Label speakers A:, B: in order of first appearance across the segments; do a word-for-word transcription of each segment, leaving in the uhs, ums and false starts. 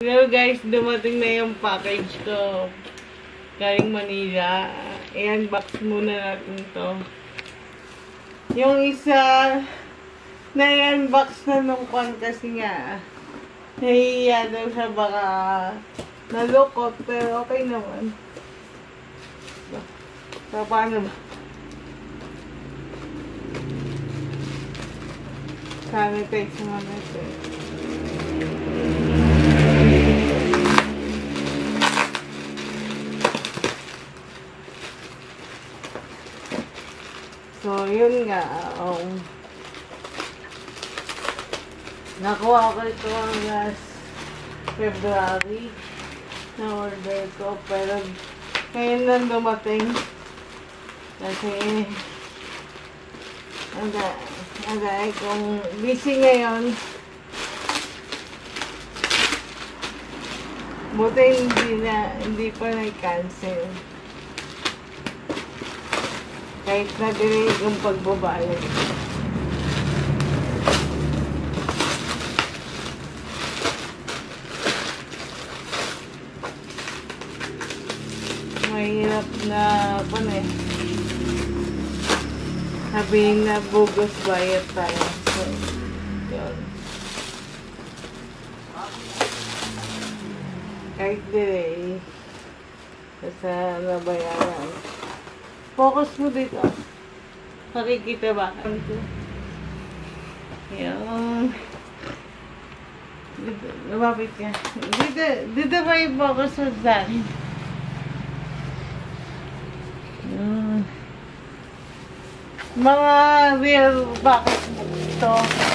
A: Hello guys, dumating na yung package ko galing Manila. I-unbox muna natin to. Yung isa na i-unbox na nung kwan kasi nga nahihiya daw siya baka nalukot, pero okay naman. So, paano ba? Sanitize mo na ito. So, yun nga, um, nakuha ko ito last February na order ko, pero ngayon lang dumating kasi aga, aga, kung busy ngayon, buti hindi na, hindi pa na-cancel. Kahit na-delay yung pagbabayad. Mahirap na pa na eh. Sabihin na bogus bayad tayo. So, yun. Kahit delay. Basta nabayaran. Focus mo dito. Nakikita ba? Yan. Dito, lumapit ka. Dito, dito ba yung focus mo sa akin? Yan. Mga real pocketbook ito.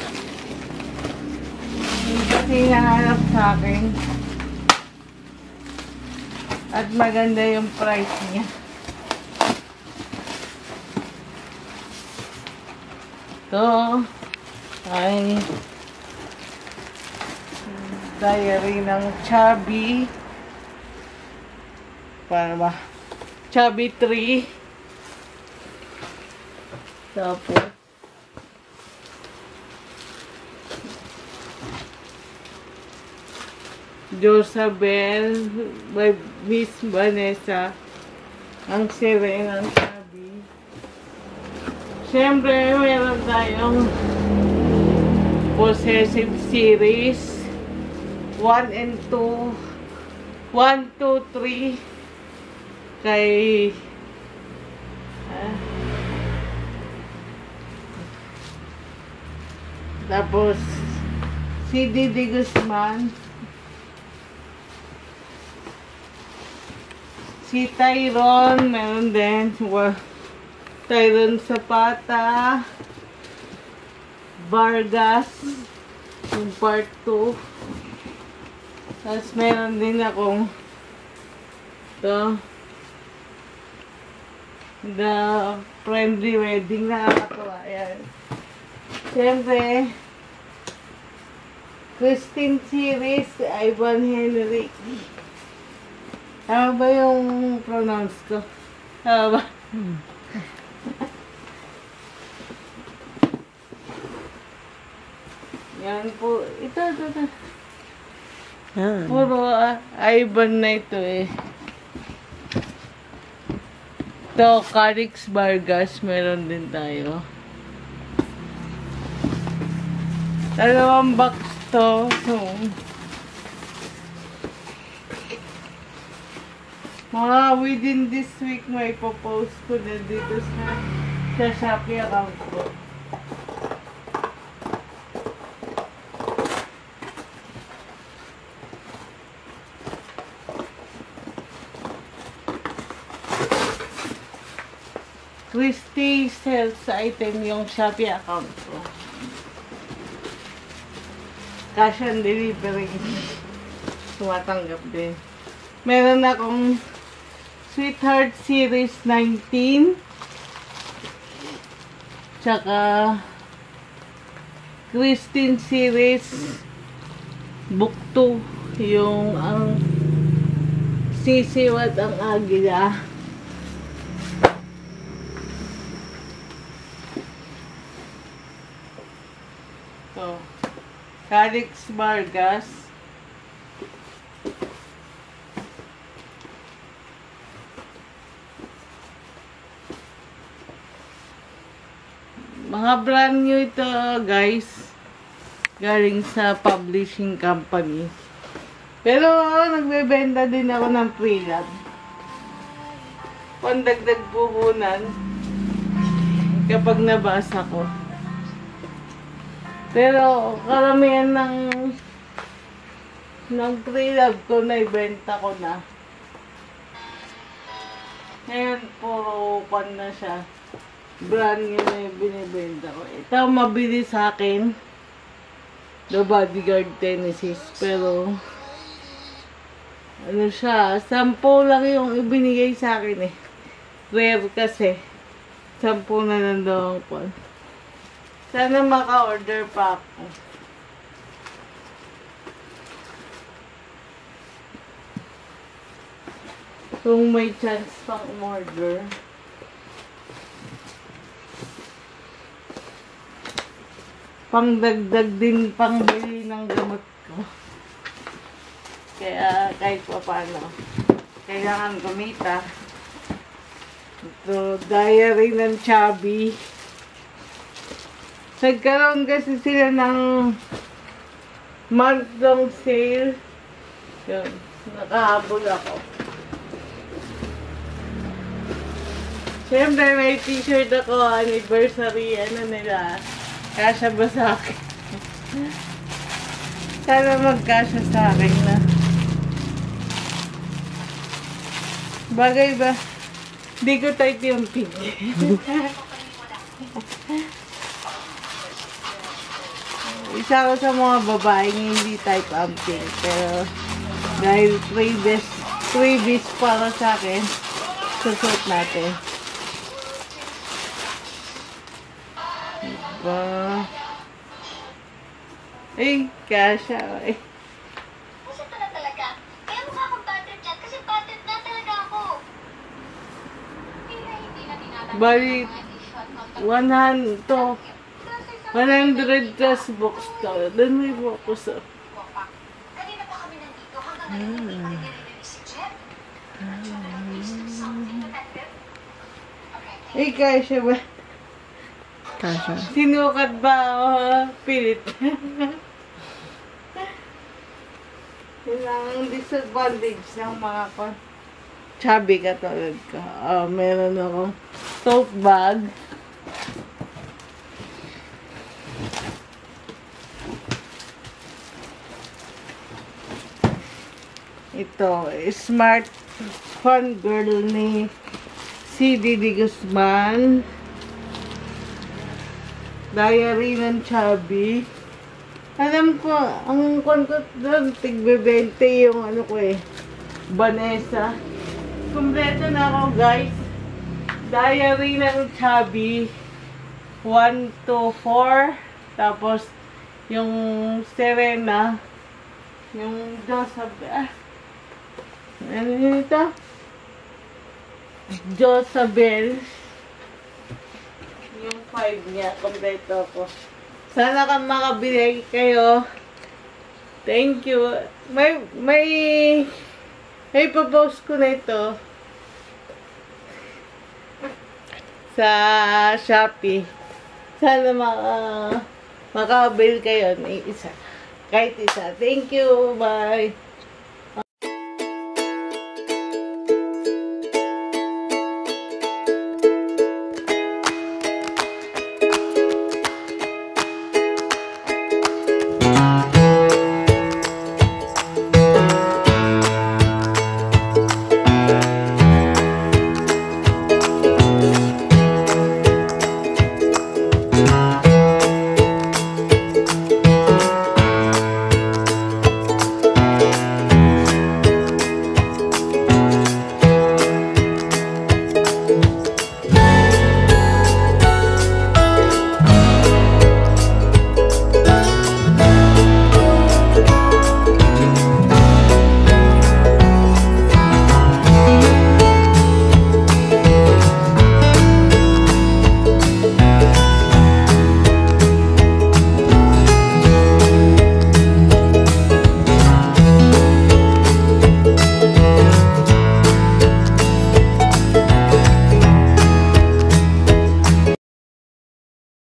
A: Hindi kasi nahanap sa akin. At maganda yung price niya. Ito ay diary ng Chubby. Para ba? Chubby three. Tapos Josabel by Miss Vanessa. Ang sere ng Chubby. Siyempre, meron tayong possessive series. one and two. one, two, three. Kay... Ah, tapos, si Didi Guzman. Si Tyron, meron din. Well, Tyron Zapata, Vargas, yung part two. Tapos meron din akong ito, The Friendly Wedding, nakakatawa yan. Siyempre, Christine series, Ivan Henry. Tama ba yung pronounce ko? Tama ba? Hmm. Yan po. Ito, ito, ito. Ah. Puro uh, Ivan na ito eh. Ito, Carix Vargas. Meron din tayo. Dalawang box to. So, mga within this week may ipopost ko na dito sa, sa Shopee account ko. Christy sales item yung Shopee account ko. Cash on delivery. Tumatanggap din. Meron akong Sweetheart Series nineteen. Tsaka Christine Series Book two. Yung ang sisiwat ang agila. So, Carix Vargas. Mga brand new ito, guys. Galing sa publishing company. Pero, nagbebenta din ako ng pre-lab. Pandagdag puhunan. Kapag nabasa ko. Pero, karamihan ng ng pre-lab ko na ibenta ko na. Ngayon, puro pan na siya. Brand new na yung binibenta ko. Ito, mabili sa akin. The Bodyguard Tennessees. Pero, ano siya, sampo lang yung ibinigay sa akin eh. Rare kasi. Sampo na nandoon ko. Sana maka-order pa ako. Kung may chance pang umorder. Pangdagdag din pangbili ng gamot ko. Kaya kahit pa paano. Kailangan gumita. Ito, diary ng Chubby. Nagkaroon kasi sila ng month-long sale. Yun, nakahabol ako. Siyempre, may t-shirt ako, anniversary, ano nila, kasya ba sa akin? Sana magkasya sa akin na. Bagay ba? Hindi ko type yung pig. Isa ko sa mga babaeng hindi type ang pig. Pero, dahil freebies, freebies para sa akin, susot natin. Diba? Ay, kasha. Ay.
B: Kasi ito na talaga. Kaya mukha akong butter chat kasi butter na talaga ako. Kaya hindi na tinatanggap
A: Bali,
B: ang mga issue at contact.
A: one hundred to. one hundred plus books to. Doon may focus oh.
B: Kanina pa kami nandito hanggang ngayon hindi pa rin narinig si Jeff.
A: Ay, kasha ba?
C: Kasha.
A: Sinukat ba o pilit? Yun ang disadvantage ng mga kon. Chubby katulad ko. Uh, meron akong tote bag. Ito, Smart Fun Girl ni C D D Guzman. Diary ng Chubby. Alam ko, ang kon ko doon, tigbe-bente yung ano ko eh, Vanessa. Kompleto na ako guys. Diary ng Chubby. one to four. Tapos, yung Serena. Yung Josabel. Ah, ano yun ito? Josabel. Yung five niya, kompleto ko. Sana ka makabili kayo. Thank you. May, may, may pa-post ko na ito. Sa Shopee. Sana maka, makabili kayo ng isa. Kahit isa. Thank you. Bye.